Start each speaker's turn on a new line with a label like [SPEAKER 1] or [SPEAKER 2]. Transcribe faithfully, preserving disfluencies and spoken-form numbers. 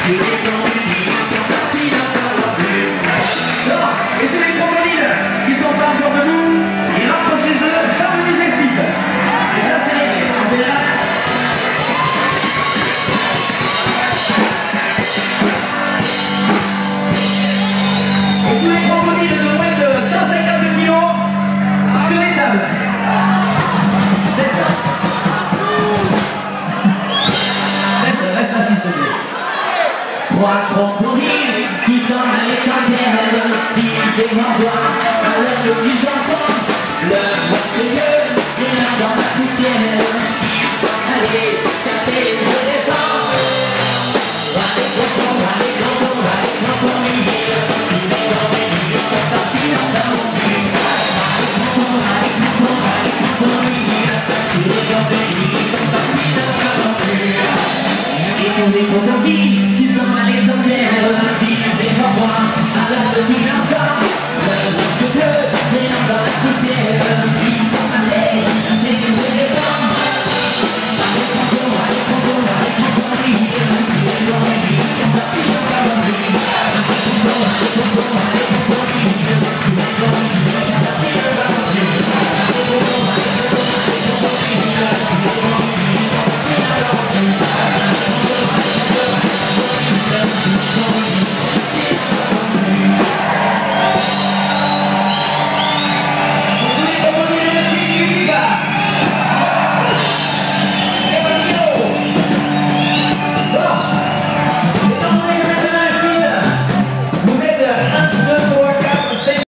[SPEAKER 1] Et tous les crocodiles qui sont pas autour de nous, ils rentrent chez eux, charme digestif. Et ça c'est réglé. On est là. Et tous les crocodiles de moins de cent cinquante kilos sur les tables. sept. sept, reste assis, s'il te plaît. Trois crocodiles qui s'en allaient en guerre, ils se renvoient à leurs petits enfants, leur voix de gueule, et là dans la poussière, ils s'en allaient chasser les éléphants. Allez, crocos, allez, crocos, allez, crocodiles, si les crocodiles sont partis dans la montagne. Allez, crocos, allez, crocos, allez, crocodiles, si les crocodiles sont partis dans la montagne. Et tous les crocodiles qui sont allés en guerre, disaient au revoir à leur petit enfant. Leur voix de bleu, et là dans la poussière, ils s'en allaient chasser les éléphants. Allez, crocos, allez, crocos, allez, crocodiles, si les crocodiles sont partis dans la montagne. Allez, crocos, allez, crocos, allez,